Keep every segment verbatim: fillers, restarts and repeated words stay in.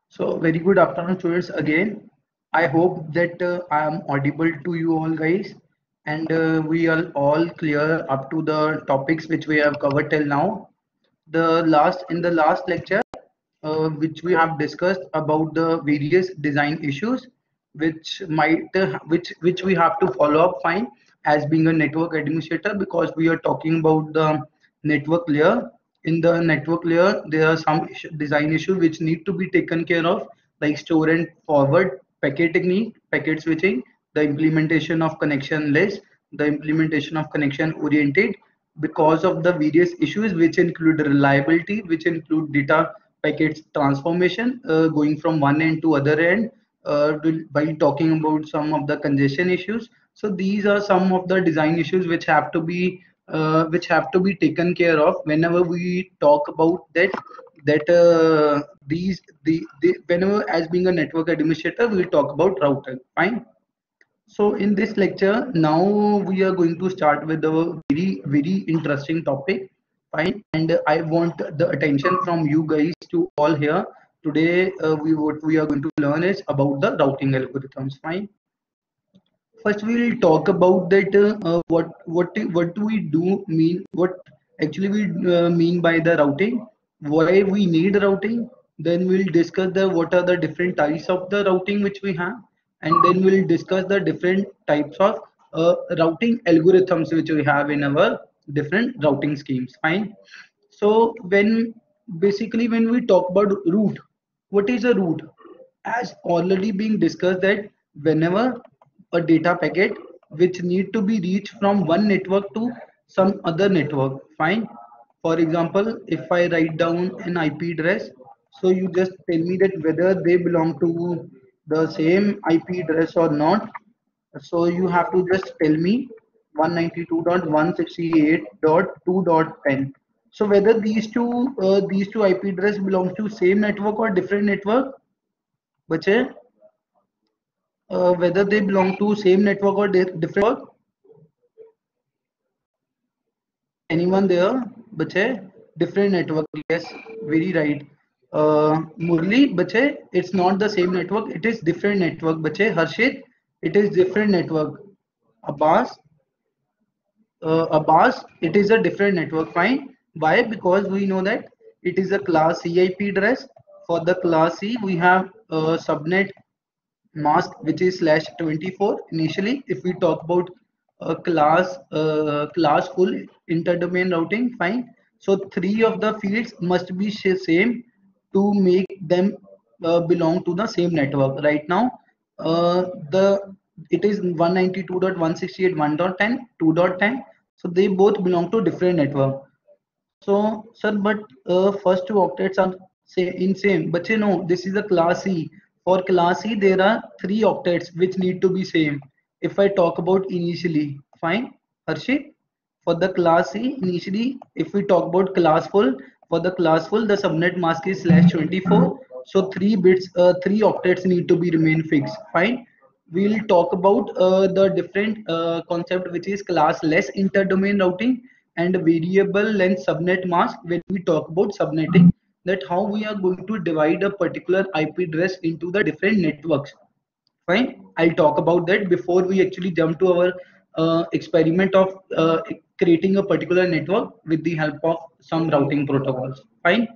So very good afternoon, students. Again, I hope that uh, I am audible to you all, guys, and uh, we are all clear up to the topics which we have covered till now. The last in the last lecture, uh, which we have discussed about the various design issues, which might uh, which which we have to follow up. Fine, as being a network administrator, because we are talking about the network layer. In the network layer there are some issue, design issues which need to be taken care of, like store and forward packet technique, packet switching, the implementation of connection list, the implementation of connection oriented, because of the various issues which include reliability, which include data packets transformation, uh, going from one end to other end, uh, by talking about some of the congestion issues. So these are some of the design issues which have to be uh, which have to be taken care of whenever we talk about that that uh, these the, the whenever, as being a network administrator, we'll talk about router. Fine. So in this lecture, now we are going to start with a very, very interesting topic. Fine. And I want the attention from you guys to all here. Today, uh, we what we are going to learn is about the routing algorithms. Fine. First, we will talk about that. Uh, uh, what what what do we do mean? What actually we uh, mean by the routing? Why we need routing? Then we'll discuss the what are the different types of the routing which we have, and then we'll discuss the different types of uh, routing algorithms which we have in our different routing schemes. Fine. So when basically when we talk about route, what is a route? As already being discussed that whenever a data packet which need to be reached from one network to some other network, fine. For example, if I write down an I P address, so you just tell me that whether they belong to the same I P address or not. So you have to just tell me one ninety-two dot one sixty-eight dot two dot ten. So whether these two uh, these two I P address belongs to same network or different network, बच्चे, uh, whether they belong to same network or di- different network. Anyone there? बच्चे, different network. Yes, very right. Uh, Murli, बच्चे, it's not the same network. It is different network. बच्चे, Harshit, it is different network. Abbas, uh, Abbas, it is a different network. Fine. Why? Because we know that it is a class C I P address. For the class C, we have a subnet mask which is slash twenty-four. Initially, if we talk about a class uh, class full interdomain routing, fine. So three of the fields must be same to make them uh, belong to the same network. Right now, uh, the it is one ninety-two dot one sixty-eight one dot ten two dot ten, so they both belong to different network. So, sir, but uh, first two octets are say in same. But you know, this is a class C. For class C, there are three octets which need to be same. If I talk about initially, fine, Harshit. For the class C, initially, if we talk about class full, for the class full, the subnet mask is slash twenty-four. So three bits, uh, three octets need to be remain fixed. Fine. We'll talk about uh, the different uh, concept which is classless interdomain routing and variable length subnet mask. When we talk about subnetting, that how we are going to divide a particular I P address into the different networks. Fine, I'll talk about that before we actually jump to our uh, experiment of uh, creating a particular network with the help of some routing protocols. Fine.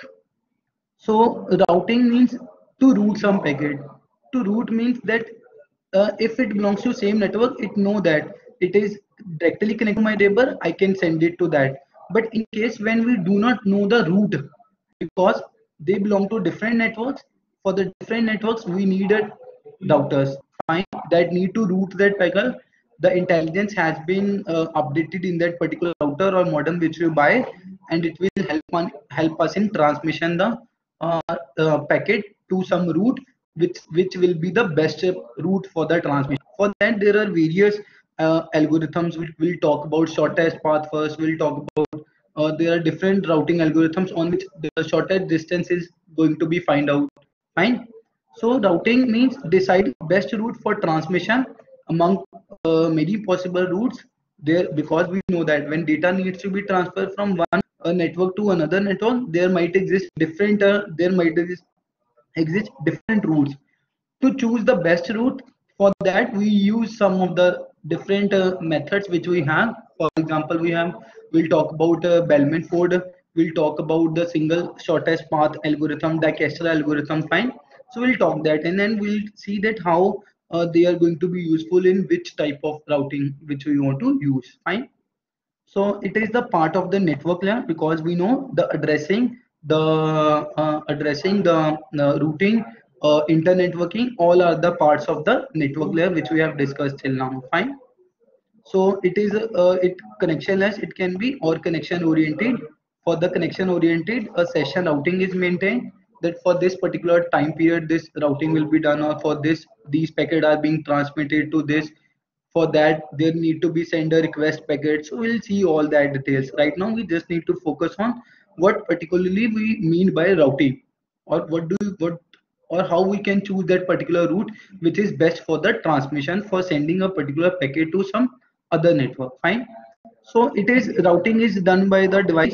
So routing means to route some packet. To route means that uh, if it belongs to same network, it know that it is directly connected to my neighbor, I can send it to that. But in case when we do not know the route, because they belong to different networks, for the different networks we needed routers, fine, that need to route that packet. The intelligence has been uh, updated in that particular router or modem which you buy, and it will help on help us in transmission the uh, uh, packet to some route which which will be the best route for the transmission. For that there are various uh, algorithms. We will talk about shortest path first. We'll talk about uh, there are different routing algorithms on which the shortest distance is going to be find out. Fine. So routing means deciding best route for transmission among uh, many possible routes there, because we know that when data needs to be transferred from one uh, network to another network, there might exist different uh, there might exist exist different routes. To choose the best route, for that we use some of the different uh, methods which we have. For example, we have we'll talk about uh, Bellman-Ford, we'll talk about the single shortest path algorithm, Dijkstra algorithm, fine. So we'll talk that, and then we'll see that how uh, they are going to be useful in which type of routing which we want to use, fine. So it is the part of the network layer, because we know the addressing, the uh, addressing, the uh, routing, uh, internetworking, all are the parts of the network layer which we have discussed till now. Fine. So it is uh, it connectionless. It can be or connection oriented. For the connection oriented, a session routing is maintained. That for this particular time period, this routing will be done, or for this these packets are being transmitted to this. For that, there need to be sender request packets. So we'll see all that details. Right now, we just need to focus on what particularly we mean by routing, or what do what or how we can choose that particular route which is best for the transmission for sending a particular packet to some other network, fine. So it is routing is done by the device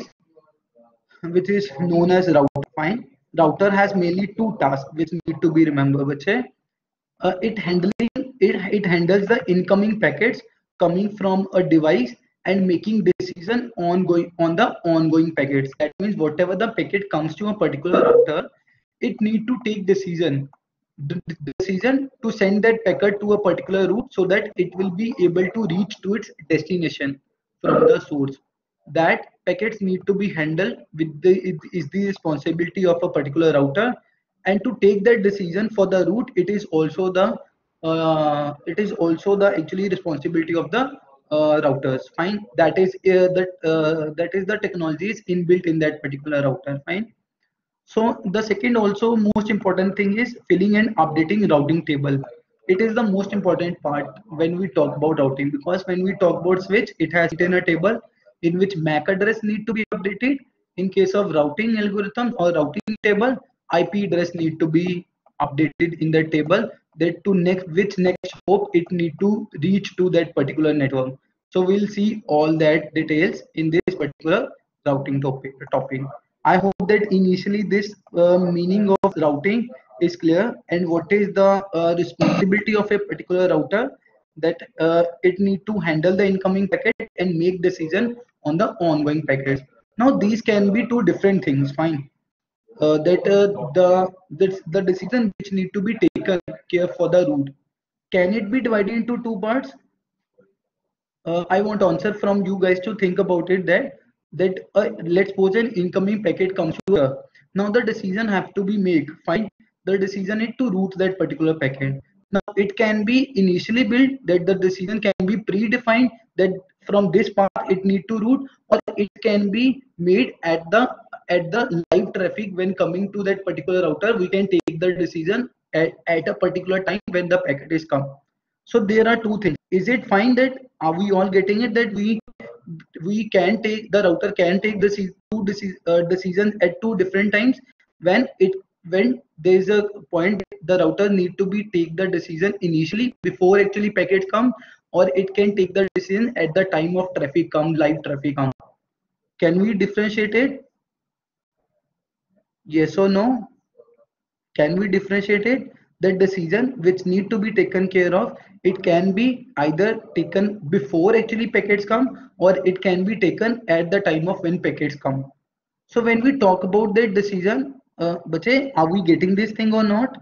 which is known as router, fine. Router has mainly two tasks which need to be remembered, which is uh, it handling it, it handles the incoming packets coming from a device and making decision ongoing on the ongoing packets. That means whatever the packet comes to a particular router, it need to take decision the decision to send that packet to a particular route so that it will be able to reach to its destination from the source. That packets need to be handled with the it is the responsibility of a particular router, and to take that decision for the route, it is also the uh, it is also the actually responsibility of the uh, routers, fine. That is uh, that uh, that is the technology is inbuilt in that particular router, fine. So the second also most important thing is filling and updating routing table. It is the most important part when we talk about routing, because when we talk about switch, it has in a table in which M A C address need to be updated. In case of routing algorithm or routing table, I P address need to be updated in that table, that to next which next hop it need to reach to that particular network. So we'll see all that details in this particular routing topic. topic. I hope that initially this uh, meaning of routing is clear, and what is the uh, responsibility of a particular router, that uh, it need to handle the incoming packet and make decision on the ongoing packets. Now these can be two different things, fine. Uh, that uh, the, the the decision which need to be taken care for the route, can it be divided into two parts? uh, I want answer from you guys to think about it, that that uh, let's suppose an incoming packet comes to her. Now the decision have to be made. Fine, the decision is to route that particular packet. Now it can be initially built that the decision can be predefined that from this path it need to route, or it can be made at the at the live traffic when coming to that particular router. We can take the decision at, at a particular time when the packet is come. So there are two things. Is it fine that are we all getting it, that we we can take the router can take the two uh, decisions at two different times when it when there is a point the router need to be take the decision initially before actually packets come, or it can take the decision at the time of traffic come, live traffic come. Can we differentiate it? Yes or no? Can we differentiate it? The decision which need to be taken care of, it can be either taken before actually packets come, or it can be taken at the time of when packets come. So when we talk about that decision, uh, bache, are we getting this thing or not?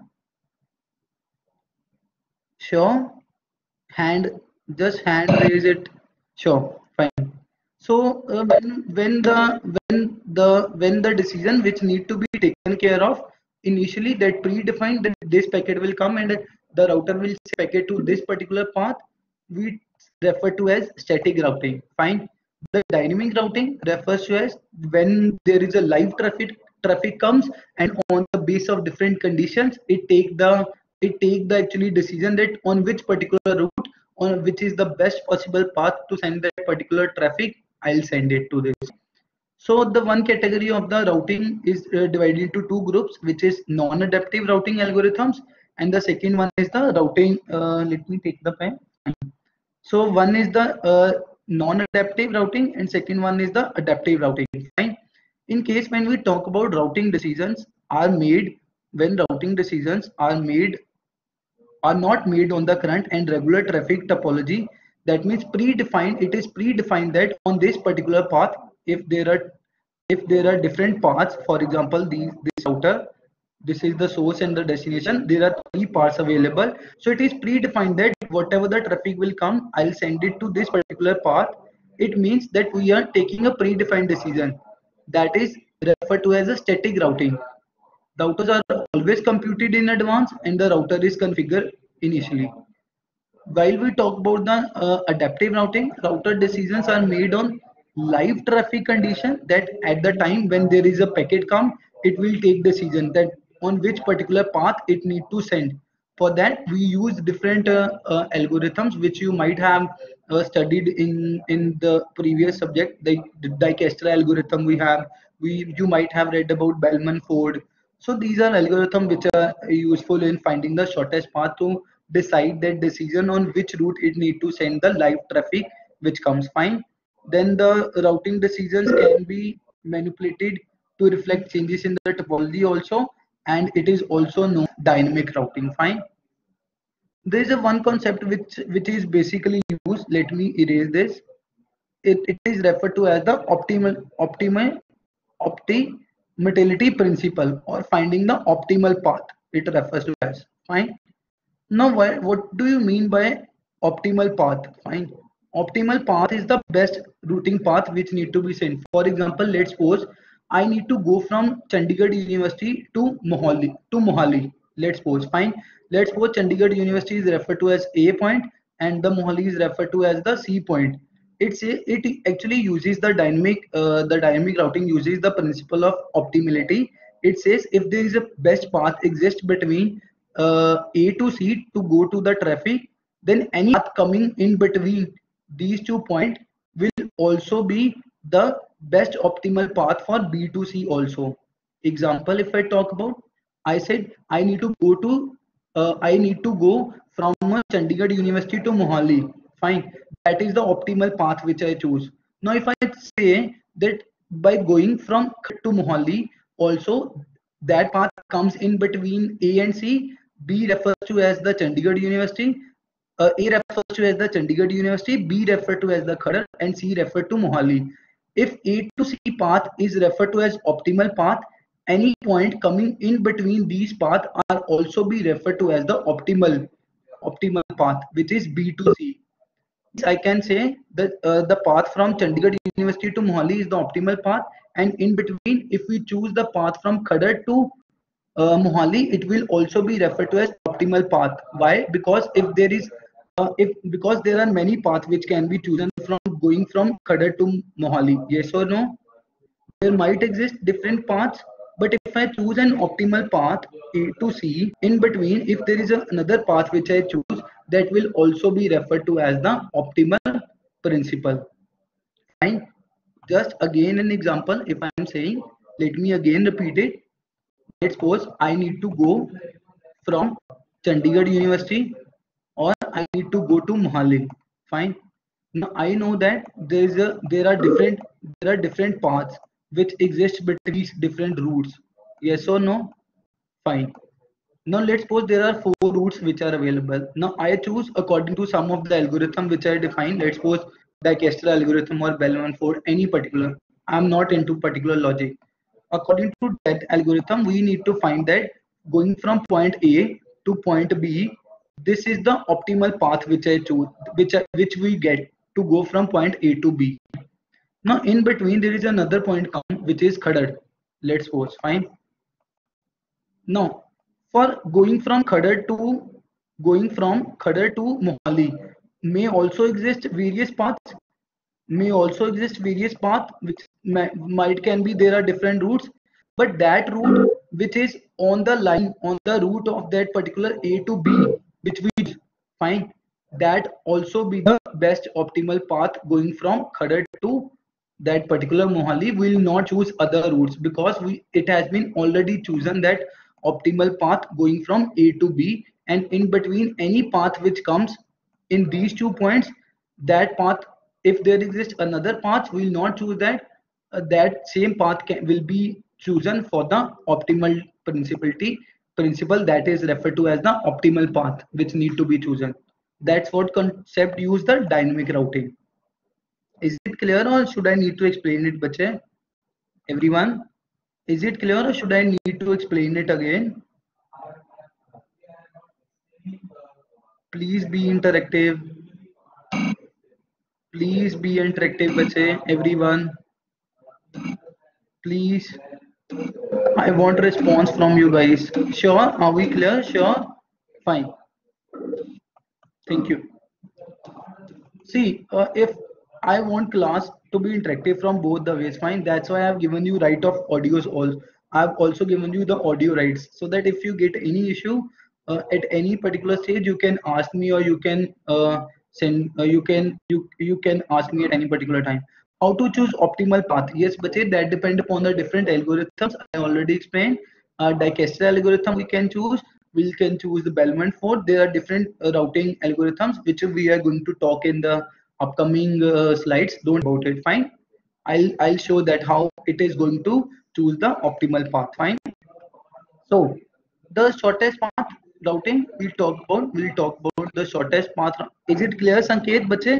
Sure. Hand, just hand raise it. Sure, fine. So uh, when when the when the when the decision which need to be taken care of initially, that predefined that this packet will come and the router will send packet to this particular path, we refer to as static routing, fine. The dynamic routing refers to as when there is a live traffic traffic comes, and on the base of different conditions it take the it take the actually decision that on which particular route, on which is the best possible path to send that particular traffic, I'll send it to this. So the one category of the routing is uh, divided into two groups, which is non-adaptive routing algorithms, and the second one is the routing. Uh, let me take the pen. So one is the uh, non-adaptive routing, and second one is the adaptive routing. Fine. In case when we talk about routing decisions are made when routing decisions are made are not made on the current and regular traffic topology. That means predefined, it is predefined that on this particular path, if there are if there are different paths, for example, these this router, this is the source and the destination, there are three paths available. So it is predefined that whatever the traffic will come, I'll send it to this particular path. It means that we are taking a predefined decision, that is referred to as a static routing. The routers are always computed in advance and the router is configured initially. While we talk about the uh, adaptive routing, router decisions are made on live traffic condition, that at the time when there is a packet come, it will take decision that on which particular path it need to send. For that, we use different uh, uh, algorithms which you might have uh, studied in in the previous subject, like the Dijkstra algorithm. We have we you might have read about Bellman Ford. So these are algorithms which are useful in finding the shortest path to decide that decision on which route it need to send the live traffic which comes. Fine. Then the routing decisions can be manipulated to reflect changes in the topology also, and it is also known as dynamic routing. Fine. There is a one concept which which is basically used. Let me erase this. It, it is referred to as the optimal optimal optimality principle, or finding the optimal path. It refers to as. Fine. Now, why, what do you mean by optimal path? Fine. Optimal path is the best routing path which need to be sent. For example, let's suppose I need to go from Chandigarh University to Mohali to Mohali. Let's suppose. Fine. Let's suppose Chandigarh University is referred to as A point and the Mohali is referred to as the C point. It's a, it actually uses the dynamic uh, the dynamic routing uses the principle of optimality. It says if there is a best path exists between uh, A to C to go to the traffic, then any path coming in between these two points will also be the best optimal path for B to C also. Example, if I talk about, I said I need to go to uh, I need to go from uh, Chandigarh University to Mohali. Fine, that is the optimal path which I choose. Now, if I say that by going from to Mohali, also that path comes in between A and C. B refers to as the Chandigarh University. Uh, A refers to as the Chandigarh University. B referred to as the Khadar, and C referred to Mohali. If A to C path is referred to as optimal path, any point coming in between these paths are also be referred to as the optimal optimal path, which is B to C. I can say that uh, the path from Chandigarh University to Mohali is the optimal path, and in between, if we choose the path from Khadar to uh, Mohali, it will also be referred to as optimal path. Why? Because if there is uh, if because there are many paths which can be chosen from going from Khadar to Mohali. Yes or no? There might exist different paths, but if I choose an optimal path A to C, in between, if there is a, another path which I choose, that will also be referred to as the optimal principle. Fine. Just again an example, if I am saying, let me again repeat it. Let's suppose I need to go from Chandigarh University, or I need to go to Mohali. Fine. Now I know that there is a there are different there are different paths which exist between these different routes. Yes or no? Fine. Now let's suppose there are four routes which are available. Now I choose according to some of the algorithm which I define. Let's suppose Dijkstra algorithm or Bellman Ford, any particular. I'm not into particular logic. According to that algorithm, we need to find that going from point A to point B, this is the optimal path which I choose, which I, which we get to go from point A to B. Now in between there is another point come which is Khadar. Let's suppose. Fine. Now for going from Khadar to going from Khadar to Mohali may also exist various paths. May also exist various paths which may, might can be there are different routes, but that route which is on the line on the route of that particular A to B, which we find, that also be the best optimal path going from Khadar to that particular Mohali. Will not choose other routes because we it has been already chosen that optimal path going from A to B, and in between any path which comes in these two points, that path, if there exists another path, we will not choose that. Uh, that same path can, will be chosen for the optimal principality principle that is referred to as the optimal path which need to be chosen. That's what concept use the dynamic routing. Is it clear or should I need to explain it, bache? Everyone, is it clear or should I need to explain it again? Please be interactive. Please be interactive, bache. Everyone, please. I want response from you guys. Sure? Are we clear? Sure? Fine. Thank you. See, uh, if I want class to be interactive from both the ways, fine. That's why I've given you right of audios all. I've also given you the audio rights so that if you get any issue uh, at any particular stage, you can ask me or you can uh, send. Uh, you can you you can ask me at any particular time. How to choose optimal path? Yes, but that depend upon the different algorithms. I already explained. Uh, Dijkstra algorithm we can choose. We can choose the Bellman Ford. There are different uh, routing algorithms which we are going to talk in the upcoming uh, slides. Don't worry about it. Fine. I'll I'll show that how it is going to choose the optimal path. Fine. So the shortest path routing we'll talk about. We'll talk about the shortest path. Is it clear, Sanket, bache?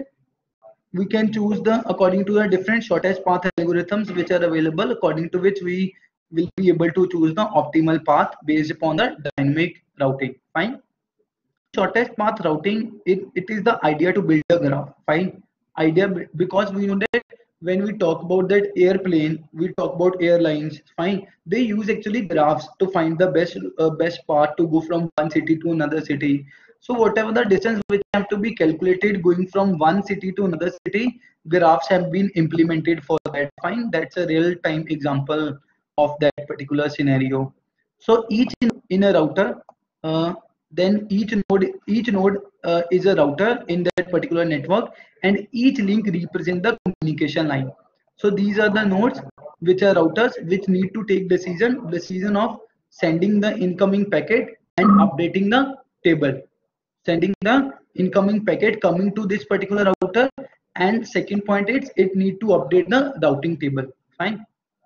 We can choose the according to the different shortest path algorithms which are available, according to which we will be able to choose the optimal path based upon the dynamic routing. Fine. Shortest path routing, it, it is the idea to build a graph. Fine. Idea, because we know that when we talk about that airplane, we talk about airlines. Fine. They use actually graphs to find the best uh, best path to go from one city to another city. So whatever the distance which have to be calculated going from one city to another city, graphs have been implemented for that. Fine. That's a real time example of that particular scenario. So each in, in a router, uh, then each node each node uh, is a router in that particular network, and each link represents the communication line. So these are the nodes which are routers which need to take decision decision of sending the incoming packet and updating the table. Sending the incoming packet coming to this particular router, and second point is it need to update the routing table. Fine.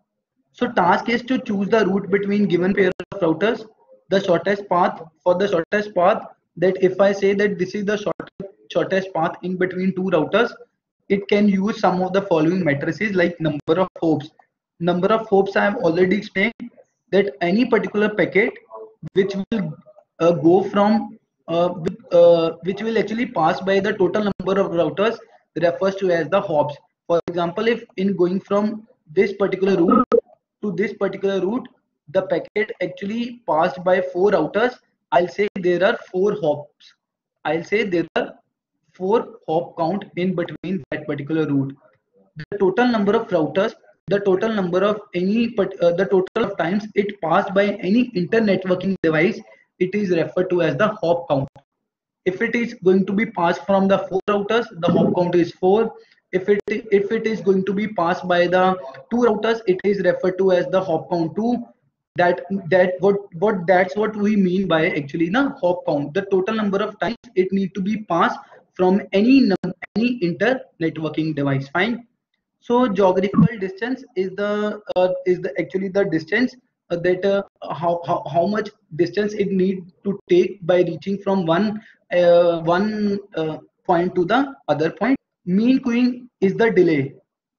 So task is to choose the route between given pair of routers, the shortest path. For the shortest path, that if I say that this is the short, shortest path in between two routers, it can use some of the following matrices like number of hops. Number of hops I have already explained that any particular packet which will uh, go from uh, uh, which will actually pass by the total number of routers refers to as the hops. For example, if in going from this particular route to this particular route, the packet actually passed by four routers, I'll say there are four hops. I'll say there are four hop count in between that particular route. The total number of routers, the total number of any, uh, the total of times it passed by any inter-networking device, it is referred to as the hop count. If it is going to be passed from the four routers, the hop count is four. If it if it is going to be passed by the two routers, it is referred to as the hop count two. That that what what that's what we mean by actually the hop count. The total number of times it need to be passed from any any inter networking device. Fine. So geographical distance is the uh, is the actually the distance uh, that uh, how, how how much distance it need to take by reaching from one uh, one uh, point to the other point. Mean queuing is the delay.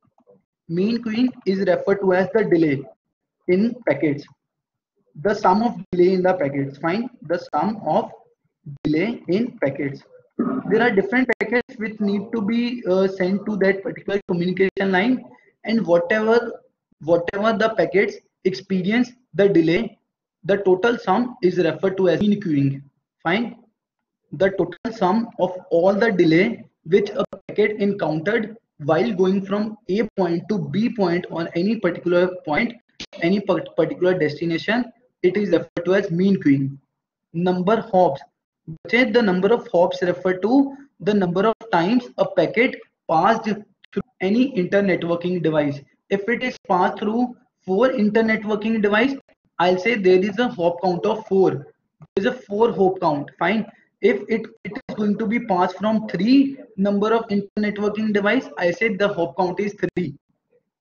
Mean queuing is referred to as the delay in packets. The sum of delay in the packets. Find the sum of delay in packets. There are different packets which need to be uh, sent to that particular communication line, and whatever whatever the packets experience the delay, the total sum is referred to as mean queuing. Fine. The total sum of all the delay which a packet encountered while going from A point to B point on any particular point, any particular destination, it is referred to as mean queuing. Number hops. The number of hops refer to the number of times a packet passed through any inter-networking device. If it is passed through four inter-networking device, I'll say there is a hop count of four. There is a four hop count. Fine. If it, it is going to be passed from three number of inter-networking device, I said the hop count is three.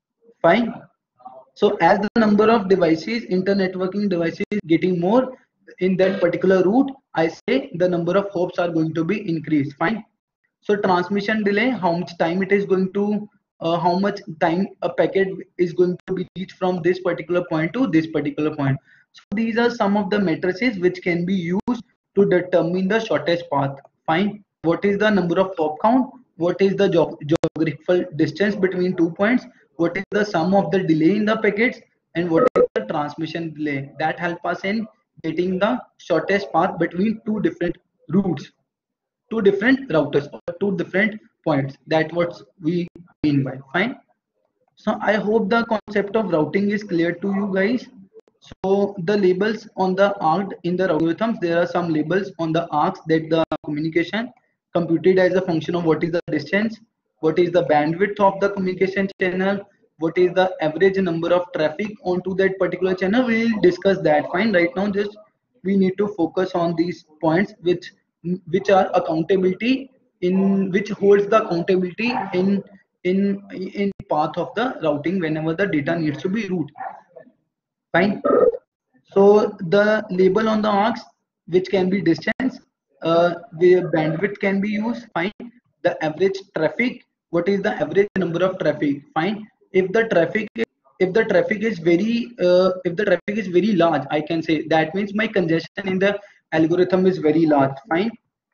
Fine. So as the number of devices, inter-networking devices is getting more, in that particular route, I say the number of hops are going to be increased. Fine. So transmission delay, how much time it is going to, uh, how much time a packet is going to be reached from this particular point to this particular point. So these are some of the matrices which can be used to determine the shortest path. Fine. What is the number of hop count? What is the geographical distance between two points? What is the sum of the delay in the packets? And what is the transmission delay? That help us in getting the shortest path between two different routes, two different routers, or two different points. That's what we mean by. Fine. So I hope the concept of routing is clear to you guys. So the labels on the arc in the algorithms, there are some labels on the arcs that the communication computed as a function of what is the distance, what is the bandwidth of the communication channel, what is the average number of traffic onto that particular channel. We will discuss that. Fine. Right now, just we need to focus on these points which which are accountability, in which holds the accountability in in in path of the routing whenever the data needs to be routed. Fine. So the label on the arcs, which can be distance, uh, the bandwidth can be used. Fine. The average traffic, what is the average number of traffic? Fine. If the traffic if the traffic is very uh, if the traffic is very large, I can say that means my congestion in the algorithm is very large. Fine.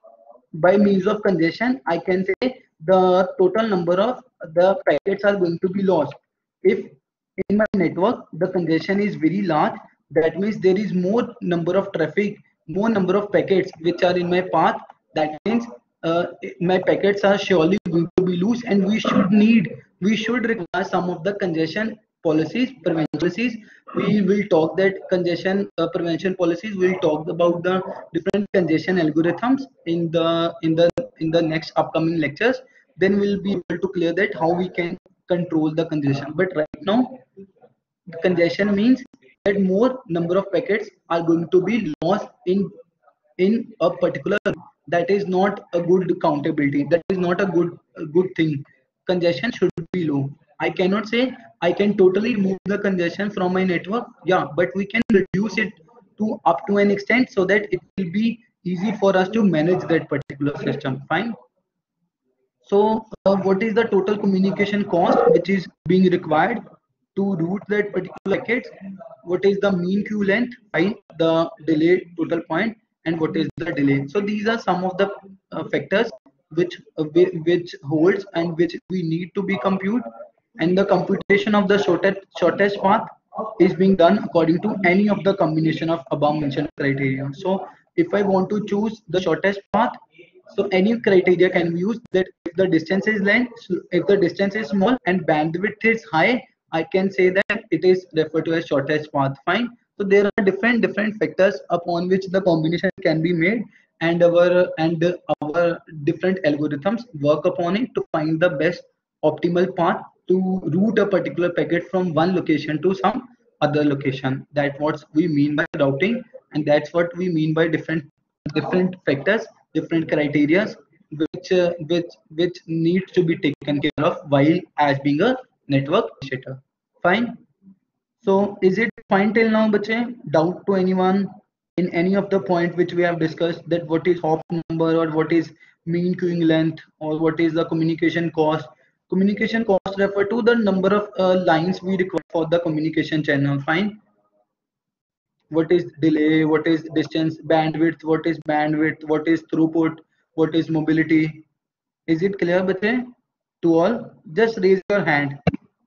By means of congestion, I can say the total number of the packets are going to be lost. If in my network the congestion is very large, that means there is more number of traffic, more number of packets which are in my path. That means uh, my packets are surely going to be loose, and we should need we should require some of the congestion policies, prevention policies. We will talk that congestion uh, prevention policies. We'll talk about the different congestion algorithms in the in the in the next upcoming lectures. Then we'll be able to clear that how we can control the congestion. But right now, the congestion means that more number of packets are going to be lost in in a particular. That is not a good accountability. That is not a good a good thing. Congestion should be low. I cannot say I can totally remove the congestion from my network. Yeah, but we can reduce it to up to an extent so that it will be easy for us to manage that particular system. Fine. So uh, what is the total communication cost which is being required to route that particular packet? What is the mean queue length? Fine. The delay total point, and what is the delay? So these are some of the uh, factors which uh, which holds and which we need to be compute. And the computation of the shortest shortest path is being done according to any of the combination of above mentioned criteria. So if I want to choose the shortest path, so any criteria can be used. That if the distance is length, if the distance is small and bandwidth is high, I can say that it is referred to as shortest path. Fine. So there are different different factors upon which the combination can be made, and our and our different algorithms work upon it to find the best optimal path to route a particular packet from one location to some other location. That's what we mean by routing, and that's what we mean by different different factors, different criteria which uh, which which needs to be taken care of while as being a network initiator. Fine. So is it fine till now, bache? Doubt to anyone in any of the point which we have discussed, that what is hop number, or what is mean queuing length, or what is the communication cost? Communication cost refer to the number of uh, lines we require for the communication channel. Fine. What is delay, what is distance, bandwidth, what is bandwidth, what is throughput, what is mobility. Is it clear, bache? To all, just raise your hand.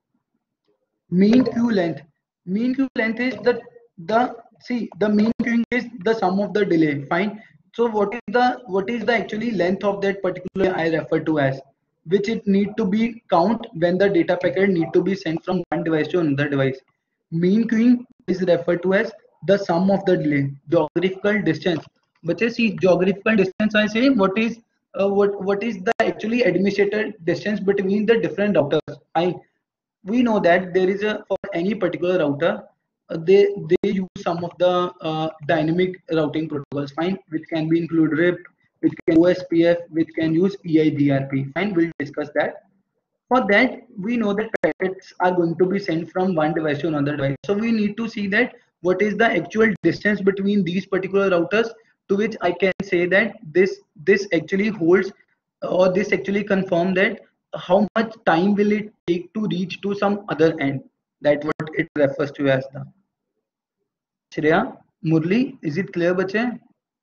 Mean queue length. Mean queue length is the the see the mean queuing is the sum of the delay. Fine. So what is the what is the actually length of that particular I refer to as, which it need to be count when the data packet need to be sent from one device to another device. Mean queuing is referred to as the sum of the delay. Geographical distance. But you see, geographical distance, I say what is uh, what what is the actually administrated distance between the different routers. I we know that there is a for any particular router uh, they they use some of the uh, dynamic routing protocols. Fine, which can be include R I P, which can O S P F, which can use E I G R P. Fine, we'll discuss that. For that, we know that packets are going to be sent from one device to another device. So we need to see that what is the actual distance between these particular routers, to which I can say that this this actually holds, or this actually confirm that how much time will it take to reach to some other end. That what it refers to as the. Shreya, Murli, is it clear, bache?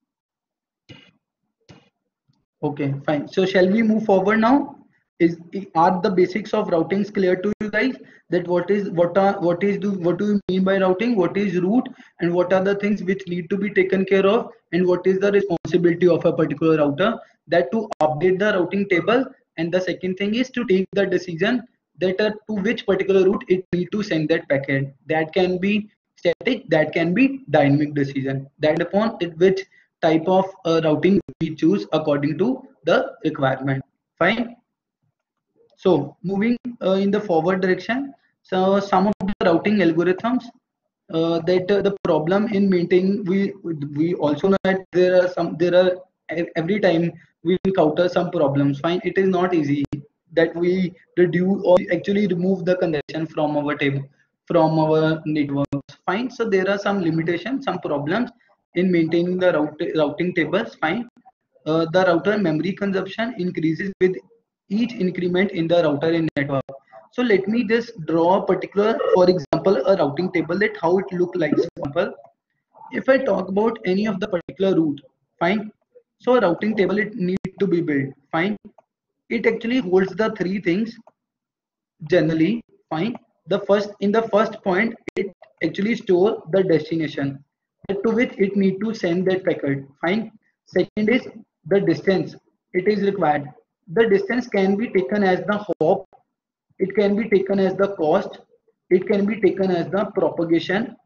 Okay, fine. So shall we move forward now? Is are the basics of routings clear to you guys? That what is what are what is do what do you mean by routing? What is route, and what are the things which need to be taken care of, and what is the responsibility of a particular router? That to update the routing table, and the second thing is to take the decision that uh, to which particular route it need to send that packet. That can be static, that can be dynamic decision. That upon it which type of uh, routing we choose according to the requirement. Fine. So moving uh, in the forward direction, so some of the routing algorithms uh, that uh, the problem in maintaining, we we also know that there are some there are every time we encounter some problems. Fine, it is not easy that we reduce or actually remove the congestion from our table, from our networks. Fine, so there are some limitations, some problems in maintaining the route, routing tables. Fine, uh, the router memory consumption increases with each increment in the router in network. So let me just draw a particular, for example, a routing table, that how it look like. For example, if I talk about any of the particular route, fine. So a routing table, it need to be built. Fine. It actually holds the three things generally. Fine. The first in the first point, it actually store the destination to which it need to send that packet. Fine. Second is the distance it is required. The distance can be taken as the hop, it can be taken as the cost, it can be taken as the propagation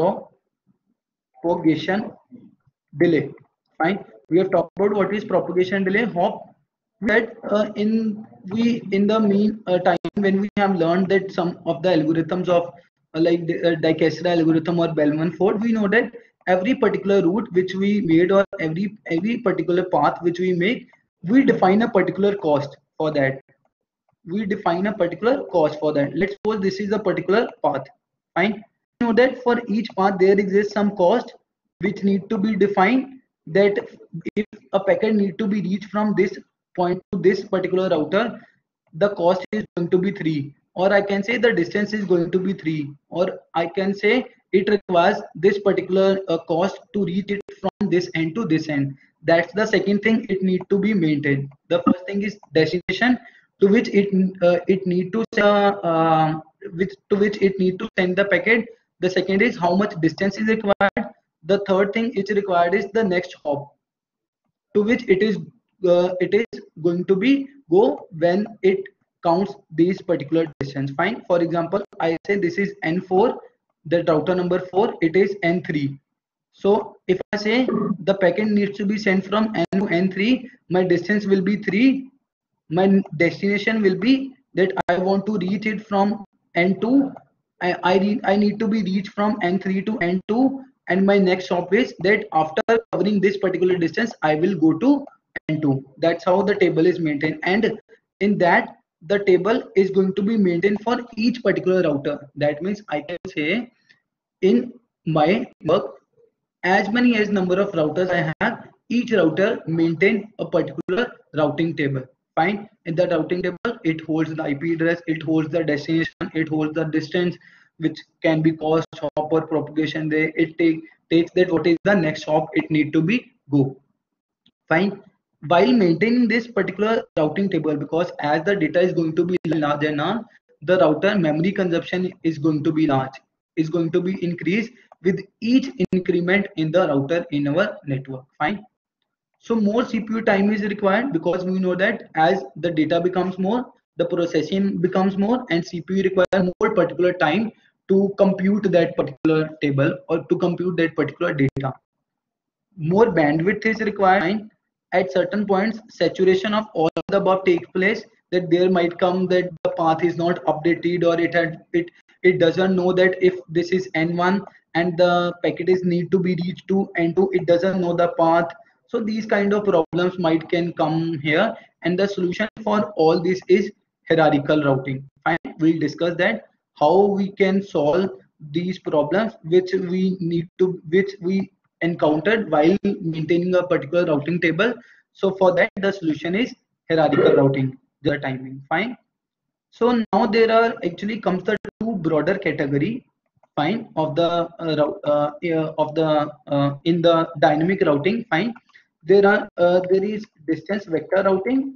propagation delay. Fine. We have talked about what is propagation delay. Hop, that uh, in we in the mean uh, time when we have learned that some of the algorithms of uh, like the uh, Dijkstra algorithm or Bellman-Ford, we know that every particular route which we made, or every every particular path which we make, we define a particular cost for that. We define a particular cost for that. Let's suppose this is a particular path. Fine. You know that for each path there exists some cost which need to be defined, that if a packet need to be reached from this point to this particular router, the cost is going to be three, or I can say the distance is going to be three, or I can say it requires this particular uh, cost to reach it from this end to this end. That's the second thing it need to be maintained. The first thing is destination to which it uh, it need to uh, uh, which to which it need to send the packet. The second is how much distance is required. The third thing is required is the next hop to which it is uh, it is going to be go when it counts these particular distance. Fine. For example, I say this is N four, the router number four, it is N three. So if I say the packet needs to be sent from N to N three, my distance will be three. My destination will be that I want to reach it from N two. I I, I need to be reached from N three to N two, and my next stop is that after covering this particular distance, I will go to N two. That's how the table is maintained, and in that the table is going to be maintained for each particular router. That means I can say in my work, as many as number of routers I have, each router maintain a particular routing table. Fine. In the routing table, it holds the I P address, it holds the destination, it holds the distance, which can be cost, hop, or propagation. They it take takes that what is the next hop it need to be go. Fine. While maintaining this particular routing table, because as the data is going to be large and large, the router memory consumption is going to be large, is going to be increased with each increment in the router in our network. Fine. So more C P U time is required, because we know that as the data becomes more, the processing becomes more, and C P U require more particular time to compute that particular table or to compute that particular data. More bandwidth is required. At certain points, saturation of all the above takes place, that there might come that the path is not updated, or it had it it doesn't know that if this is N one and the packet is need to be reached to N two, it doesn't know the path. So these kind of problems might can come here, and the solution for all this is hierarchical routing. Fine, we'll discuss that how we can solve these problems which we need to, which we encountered while maintaining a particular routing table. So for that, the solution is hierarchical routing, the timing. Fine. So now there are actually comes the two broader category, fine, of the uh, rou- uh, uh, of the uh, in the dynamic routing. Fine. There are uh, there is distance vector routing.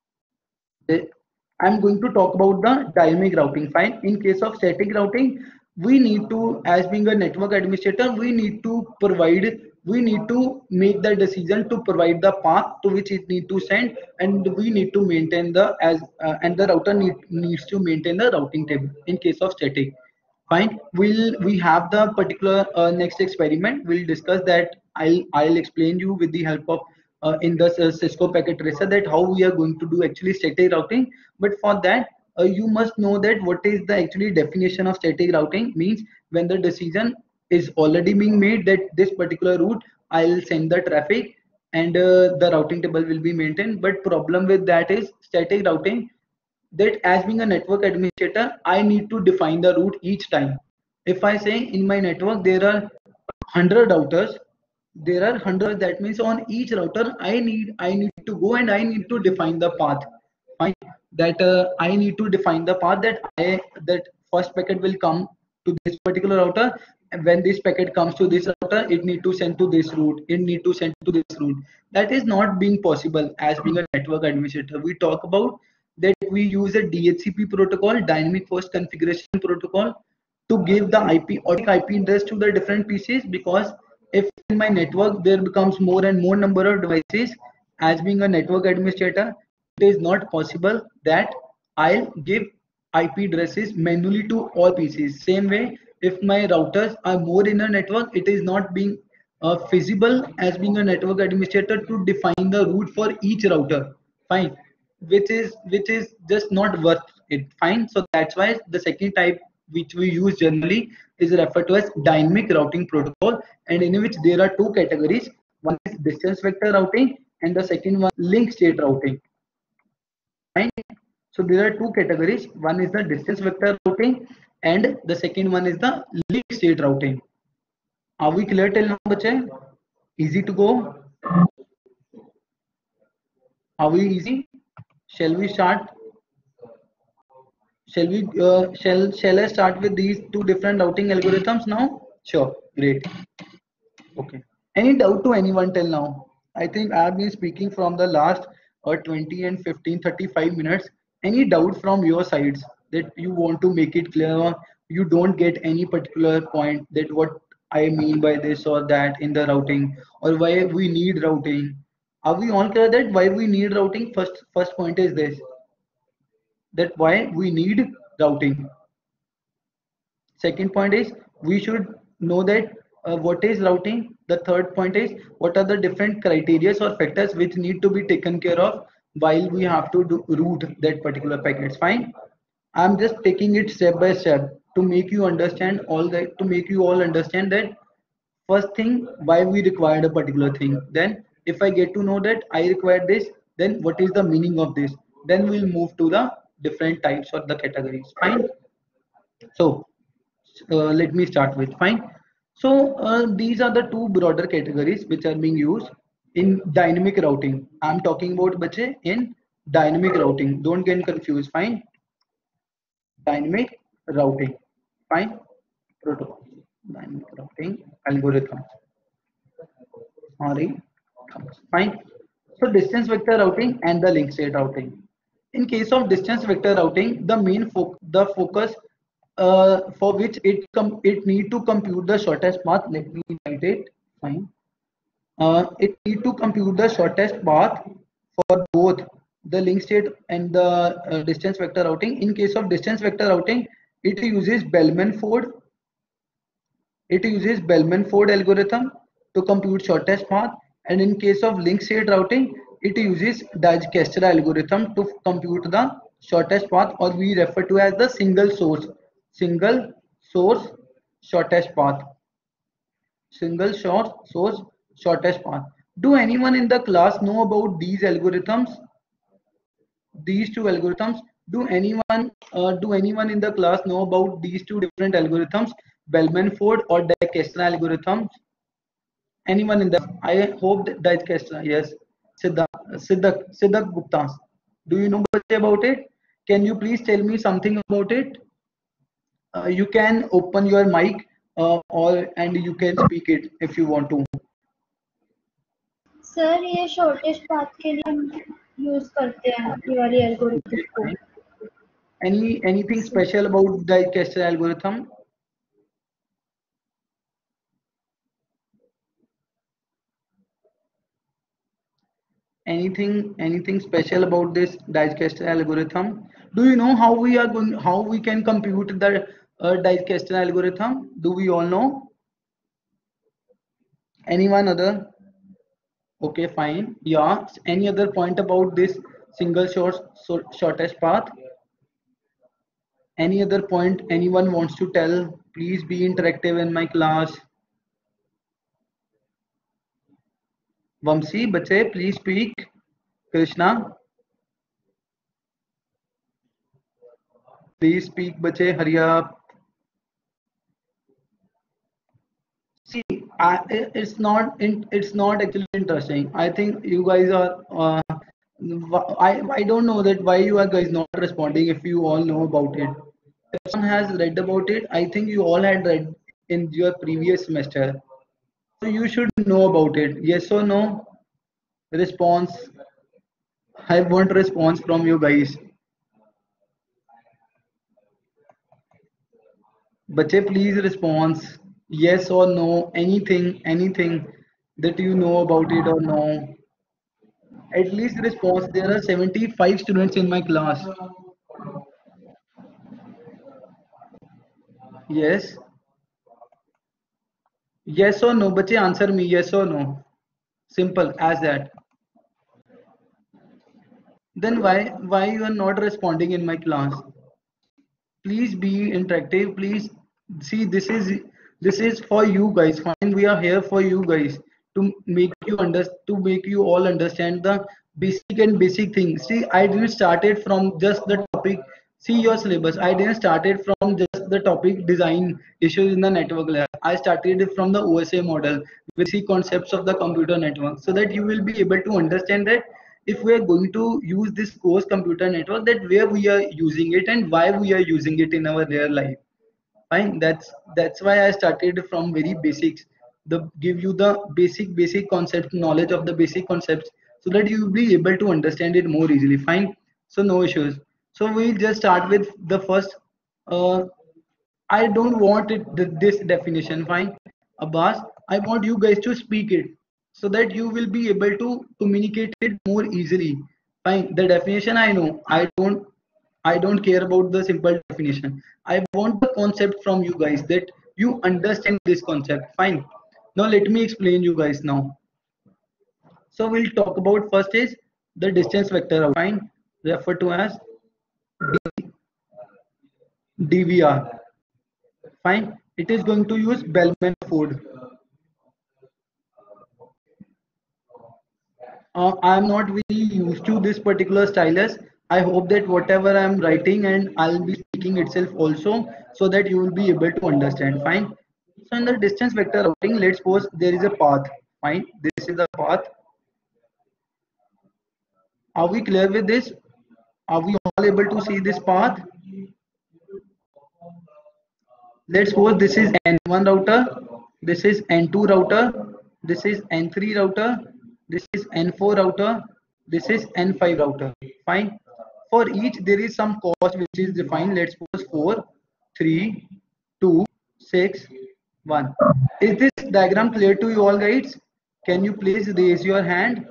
The- I'm going to talk about the dynamic routing. Fine. In case of static routing, we need to, as being a network administrator, we need to provide, we need to make the decision to provide the path to which it need to send, and we need to maintain the as uh, and the router need, needs to maintain the routing table. In case of static, fine. We'll we have the particular uh, next experiment. We'll discuss that. I'll I'll explain you with the help of uh, in the uh, Cisco packet tracer that how we are going to do actually static routing. But for that, uh, you must know that what is the actually definition of static routing means. When the decision is already being made that this particular route I'll send the traffic, and uh, the routing table will be maintained. But problem with that is static routing, that as being a network administrator, I need to define the route each time. If I say in my network there are one hundred routers, there are one hundred, that means on each router I need I need to go and I need to define the path. Fine. That uh, I need to define the path that I that first packet will come to this particular router, and when this packet comes to this router, it need to send to this route. It need to send to this route. That is not being possible as being a network administrator. We talk about that we use a D H C P protocol, dynamic host configuration protocol, to give the I P or I P address to the different P Cs, because if in my network there becomes more and more number of devices, as being a network administrator, it is not possible that I'll give I P addresses manually to all P Cs. Same way, if my routers are more in a network, it is not being uh, feasible as being a network administrator to define the route for each router. Fine. Which is which is just not worth it. Fine. So that's why the second type which we use generally is referred to as dynamic routing protocol, and in which there are two categories. One is distance vector routing, and the second one link state routing. Fine. So there are two categories. One is the distance vector routing, and the second one is the link state routing. Are we clear till now, bache? Easy to go? Are we easy? Shall we start? Shall we uh, shall shall I start with these two different routing algorithms now? Sure, great. Okay. Any doubt to anyone till now? I think I have been speaking from the last uh, twenty and fifteen, thirty-five minutes. Any doubt from your sides that you want to make it clear, or you don't get any particular point that what I mean by this or that in the routing, or why we need routing? Are we all clear that why we need routing? First, first point is this, that why we need routing. Second point is we should know that uh, what is routing. The third point is what are the different criteria or factors which need to be taken care of while we have to do, route that particular packets. Fine. I'm just taking it step by step to make you understand all that, to make you all understand that first thing why we required a particular thing. Then if I get to know that I require this, then what is the meaning of this? Then we'll move to the different types or the categories. Fine. So uh, let me start with. Fine. So uh, these are the two broader categories which are being used in dynamic routing. I'm talking about bache in dynamic routing. Don't get confused. Fine. Dynamic routing. Fine. Protocol. Dynamic routing algorithm. Sorry. Fine. So distance vector routing and the link state routing. In case of distance vector routing, the main fo the focus uh, for which it com it need to compute the shortest path. Let me write it. Fine. Uh, it need to compute the shortest path for both the link state and the uh, distance vector routing. In case of distance vector routing, it uses Bellman-Ford. It uses Bellman-Ford algorithm to compute shortest path, and in case of link state routing, it uses Dijkstra algorithm to compute the shortest path, or we refer to as the single source, single source shortest path, single source source shortest path. Do anyone in the class know about these algorithms? These two algorithms. Do anyone uh, do anyone in the class know about these two different algorithms? Bellman-Ford or Dijkstra algorithm? Anyone in the? I hope that Dijkstra. Yes. Siddharth, Siddharth, Siddharth Gupta. Do you know about it? Can you please tell me something about it? Uh, you can open your mic uh, or and you can speak it if you want to. Sir ये shortest path के लिए हम use करते हैं ये वाली algorithm Okay, को. fine. Any anything special about the Dijkstra algorithm? Anything anything special about this Dijkstra algorithm? Do you know how we are going? How we can compute the uh, Dijkstra algorithm? Do we all know? Anyone other? Okay, fine. Yeah. Any other point about this single short so, shortest path? Any other point anyone wants to tell? Please be interactive in my class. Vamsi, bache, please speak. Krishna, please speak, bache, hurry up. See, I, it's not it's not actually interesting. I think you guys are. Uh, I I don't know that why you are guys not responding if you all know about it. If someone has read about it, I think you all had read in your previous semester. So you should know about it. Yes or no? Response. I want response from you guys. Bache, please response. Yes or no? Anything, anything that you know about it or no? At least response. There are seventy-five students in my class. Yes. Yes or no? Bache, answer me. Yes or no? Simple as that. Then why why you are not responding in my class? Please be interactive. Please see, this is this is for you guys. Fine, we are here for you guys to make you under to make you all understand the basic and basic things. See, I didn't started from just the topic. See your syllabus. I didn't started from just the topic design issues in the network layer. I started it from the O S A model with the concepts of the computer network, so that you will be able to understand that if we are going to use this course computer network, that where we are using it and why we are using it in our real life. Fine, that's that's why I started from very basics, the give you the basic basic concept knowledge of the basic concepts, so that you will be able to understand it more easily. Fine, so no issues. So we'll just start with the first. uh, I don't want it th- this definition. Fine, Abbas, I want you guys to speak it so that you will be able to communicate it more easily. Fine. The definition I know. I don't. I don't care about the simple definition. I want the concept from you guys, that you understand this concept. Fine. Now let me explain you guys now. So we'll talk about first is the distance vector. Fine. Referred to as D V R. Fine. It is going to use Bellman-Ford. Uh, I am not very used to this particular stylus. I hope that whatever I am writing and I'll be speaking itself also, so that you will be able to understand. Fine. So in the distance vector routing, let's suppose there is a path. Fine. This is the path. Are we clear with this? Are we all able to see this path? Let's suppose this is N one router, this is N two router, this is N three router, this is N four router, this is N five router. Fine. For each there is some cost which is defined. Let's suppose four, three, two, six, one. Is this diagram clear to you all guys? Can you please raise your hand?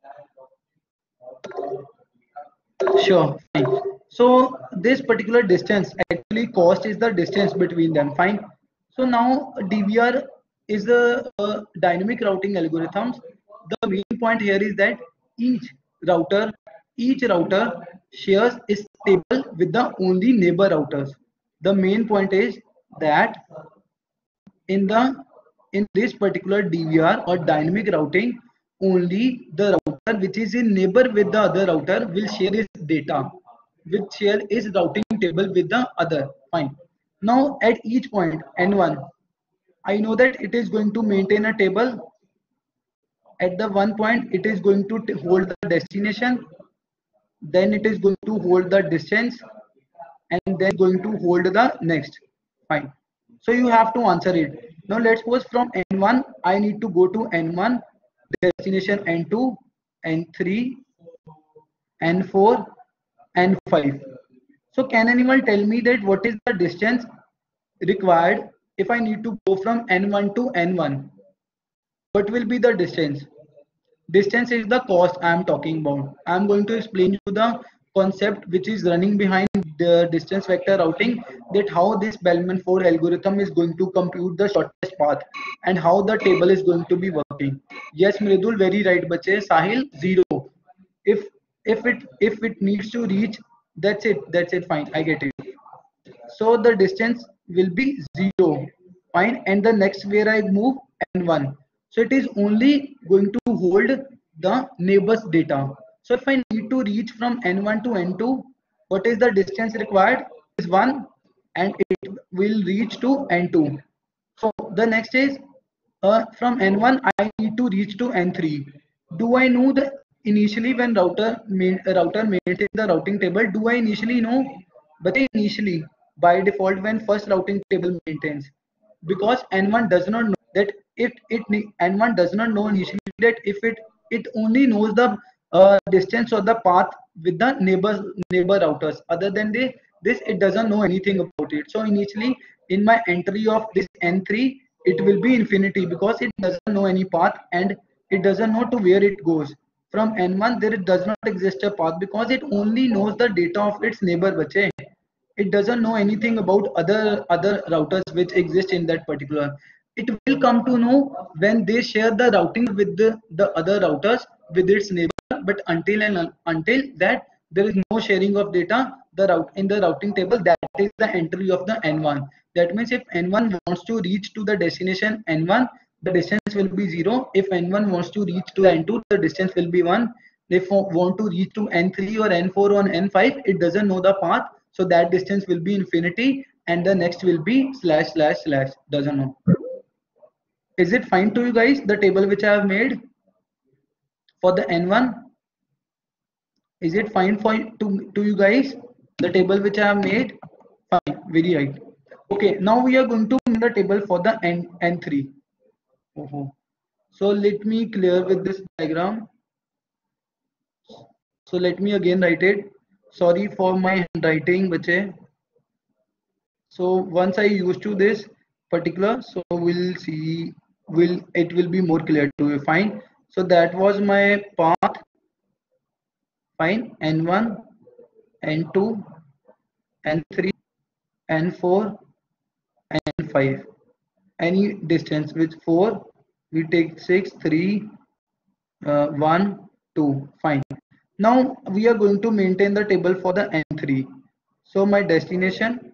Sure, fine. So this particular distance, actually cost is the distance between them. Fine. So now D V R is a, uh dynamic routing algorithms. The main point here is that each router, each router shares is table with the only neighbor routers. The main point is that in the in this particular D V R or dynamic routing, only the router which is in neighbor with the other router will share its data, will share its routing table with the other. Fine. Now at each point N one, I know that it is going to maintain a table. At the one point it is going to hold the destination, then it is going to hold the distance, and then going to hold the next. Fine. So you have to answer it. Now let's suppose from N one I need to go to N one, destination N two, N three, N four, N five. So can anyone tell me that what is the distance required if I need to go from N one to N one? What will be the distance? Distance is the cost I am talking about. I am going to explain you the concept which is running behind the distance vector routing, that how this Bellman four algorithm is going to compute the shortest path and how the table is going to be working. Yes, Mridul, very right, bache. Sahil, zero. If if it if it needs to reach, that's it. That's it. Fine, I get it. So the distance will be zero. Fine, and the next where I move N one. So it is only going to hold the neighbor's data. So if I need to reach from N one to N two, what is the distance required? Is one, and it will reach to N two. So the next is uh, from N one I need to reach to N three. Do I know the initially when router main, router maintains the routing table? Do I initially know? But initially by default when first routing table maintains, because N one does not know that if it N one does not know initially that if it it only knows the uh, distance or the path with the neighbor neighbor routers. Other than the, this it doesn't know anything about it. So initially in my entry of this N three it will be infinity because it doesn't know any path and it doesn't know to where it goes. From N one there does not exist a path because it only knows the data of its neighbor bache. It doesn't know anything about other other routers which exist in that particular. It will come to know when they share the routing with the, the other routers with its neighbor, but until and until that there is no sharing of data the route in the routing table, that is the entry of the N one. That means if N one wants to reach to the destination N one, the distance will be zero. If N one wants to reach to N two, the distance will be one. If want to reach to N three or N four or N five, it doesn't know the path, so that distance will be infinity and the next will be slash slash slash, doesn't know. Is it fine to you guys, the table which I have made for the N one? Is it fine for to, to you guys, the table which I have made? Fine, very right. Okay, now we are going to make the table for the N, N3. Oh, so let me clear with this diagram. So let me again write it. Sorry for my handwriting, bache. So once I used to this particular, so we'll see, will it will be more clear to you. Fine. So that was my path. Fine. N one, N two, N three, N four, N five. Any distance with four, we take six, three, uh, one, two. Fine. Now we are going to maintain the table for the N three. So my destination,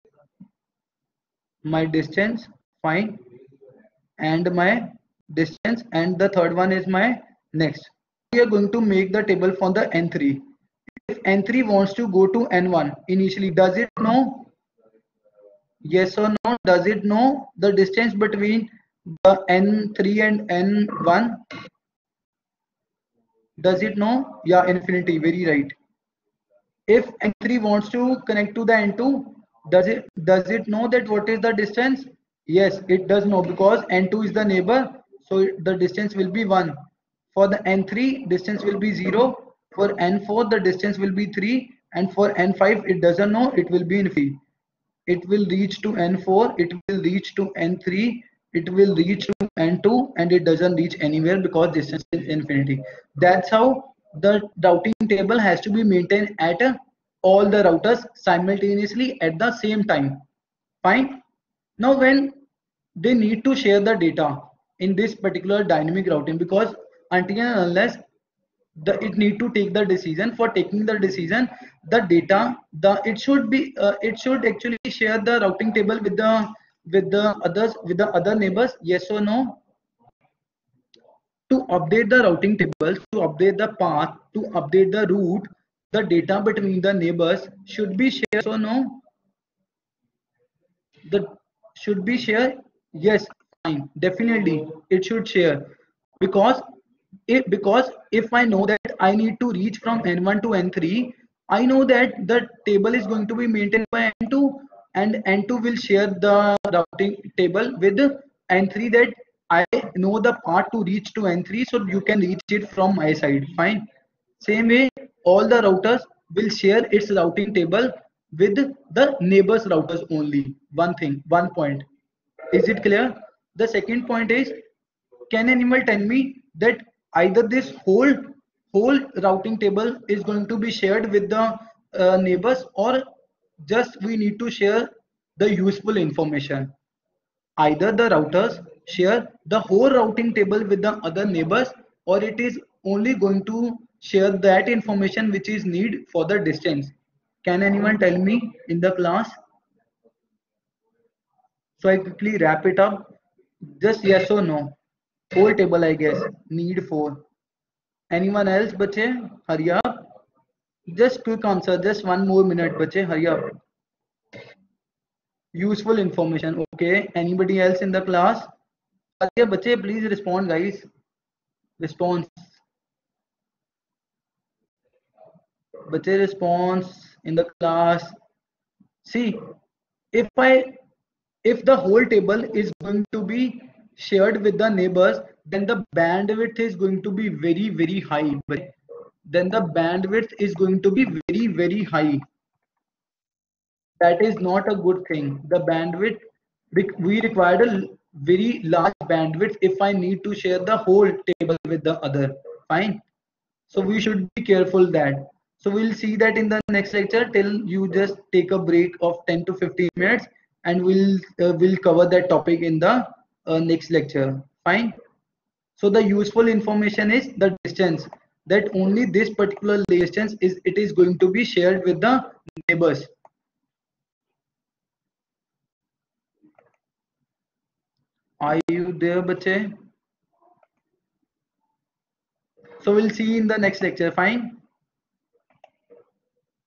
my distance, fine, and my distance, and the third one is my next. We are going to make the table for the N three. If N three wants to go to N one initially, does it know? Yes or no? Does it know the distance between the N three and N one? Does it know? Yeah, infinity, very right. If N three wants to connect to the N two, does it does it know that what is the distance? Yes, it does know because N two is the neighbor, so the distance will be one. For the N three, distance will be zero. For N four, the distance will be three, and for N five, it doesn't know, it will be infinity. It will reach to N four, it will reach to N three, it will reach to N two, and it doesn't reach anywhere because distance is infinity. That's how the routing table has to be maintained at uh, all the routers simultaneously at the same time. Fine. Now when they need to share the data in this particular dynamic routing, because until and unless the it need to take the decision, for taking the decision the data the it should be uh, it should actually share the routing table with the with the others with the other neighbors. Yes or no? To update the routing tables, to update the path, to update the route, the data between the neighbors should be shared. Or no? the should be share. Yes, fine, definitely it should share, because if because if I know that I need to reach from N one to N three, I know that the table is going to be maintained by N two, and N two will share the routing table with N three, that I know the path to reach to N three, so you can reach it from my side. Fine. Same way, all the routers will share its routing table with the neighbors routers only. One thing, one point. Is it clear? The second point is, can anyone tell me that either this whole whole routing table is going to be shared with the uh, neighbors, or just we need to share the useful information? Either the routers share the whole routing table with the other neighbors, or it is only going to share that information which is need for the distance. Can anyone tell me in the class? So I quickly wrap it up. Just yes or no. Whole table, I guess. Need for. Anyone else, bache? Hurry up. Just quick answer. Just one more minute, bache. Hurry up. Useful information. Okay. Anybody else in the class? Hurry up, bache. Please respond, guys. Response. Bache, response in the class. See, if I if the whole table is going to be shared with the neighbors, then the bandwidth is going to be very very high. But then the bandwidth is going to be very very high. That is not a good thing. The bandwidth, we require a very large bandwidth if I need to share the whole table with the other. Fine. So we should be careful that. So we'll see that in the next lecture. Till you just take a break of ten to fifteen minutes, and we'll uh, we'll cover that topic in the uh, next lecture. Fine. So the useful information is the distance, that only this particular distance is it is going to be shared with the neighbors. Are you there, bache? So we'll see in the next lecture. Fine.